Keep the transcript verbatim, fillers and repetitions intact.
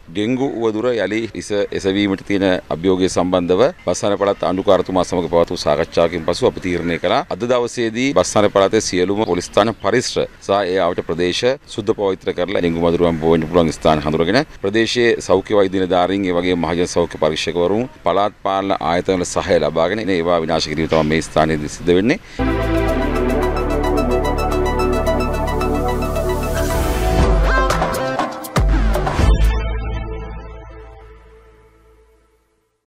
Dengue උවදුර යලි ඉස එසවීමට තියෙන අභියෝගය සම්බන්ධව බස්නාහිර පළාත් ආණ්ඩුකාරතුමා සමග පවත්වූ සාකච්ඡාවකින් පසු අපි තීරණය කළා අද දවසේදී බස්නාහිර පළාතේ සියලුම පොලිස් ස්ථාන පරිසර සහ ඒ ආවට ප්‍රදේශ සුද්ධ පවිත්‍ර කරලා ඩෙන්ගු මදුරුවන් බෝ වෙන්න පුළුවන් ස්ථාන හඳුනගෙන ප්‍රදේශයේ සෞඛ්‍ය වෛද්‍ය නිලධාරීන් ඒ වගේම මහජන සෞඛ්‍ය පරීක්ෂකවරුන් පළාත් පාලන ආයතන වල සහාය ලබාගෙන ඒවා විනාශ කිරීම තමයි මේ ස්ථානයේදී සිද්ධ වෙන්නේ.